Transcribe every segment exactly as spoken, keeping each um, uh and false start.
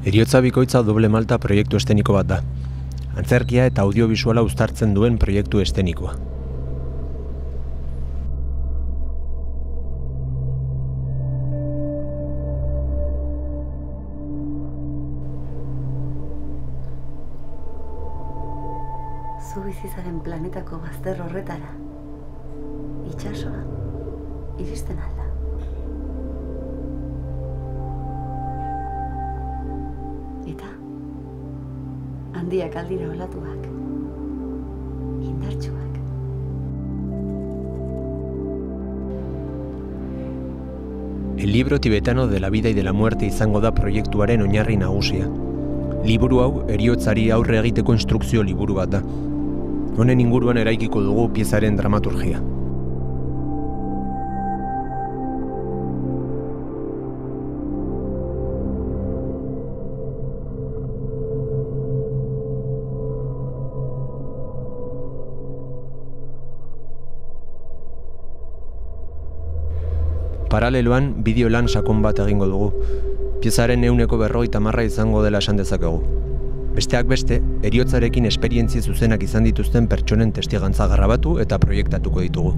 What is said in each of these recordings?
Heriotza bikoitza doble malta proiektu esteniko bat da. Antzerkia eta audiobisuala uztartzen duen proiektu estenikoa. Zu bizizaren planetako bazter horretara, itsasoa, iristen alda. Eta, handiak aldira olatuak, indartsuak. El libro tibetano de la vida y de la muerte izango da proiektuaren oinarri nagusia. Liburu hau heriotzari aurre egiteko instrukzio liburu bat da. Honen inguruan eraikiko dugu piezaren dramaturgia. Paraleloan, bideo lan sakon bat egingo dugu. Piezaren ehuneko berrogeita hamarra izango dela esan dezakegu. Besteak beste, heriotzarekin esperientzia zuzenak izan dituzten pertsonen testigantza grabatu eta proiektatuko ditugu.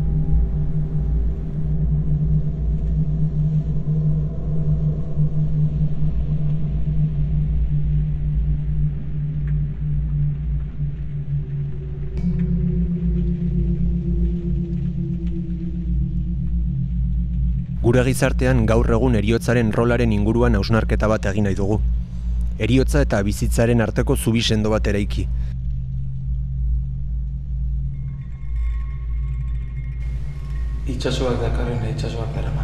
Gure gizartean gaur egun heriotzaren rolaren inguruan hausnarketa bat egin nahi dugu. Heriotza eta bizitzaren arteko zubi sendo bat eraiki. Itsasoak dakarren itsasoak darama.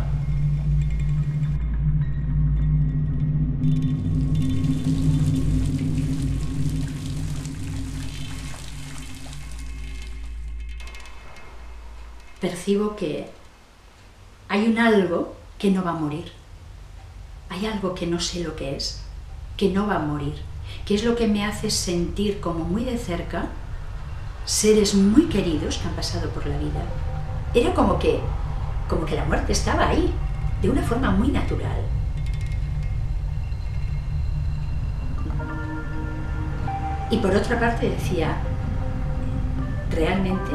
Percibo que hay un algo que no va a morir. Hay algo que no sé lo que es, que no va a morir, que es lo que me hace sentir como muy de cerca seres muy queridos que han pasado por la vida. Era como que, como que la muerte estaba ahí, de una forma muy natural. Y por otra parte decía, realmente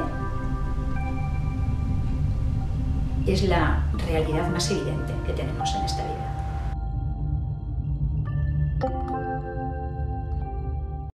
es la realidad más evidente que tenemos en esta vida.